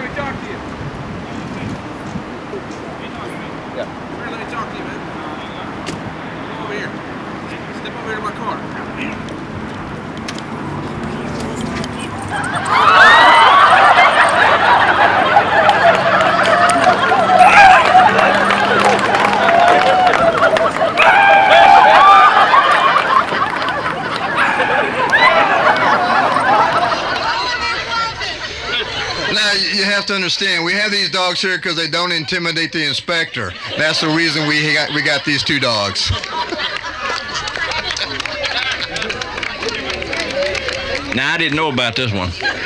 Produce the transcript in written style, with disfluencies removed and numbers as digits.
let me talk to you. Yeah. Sir, let me talk to you, man. Come over here. Step over here to my car. Now, you have to understand, we have these dogs here because they don't intimidate the inspector. That's the reason we got these two dogs. Now, I didn't know about this one.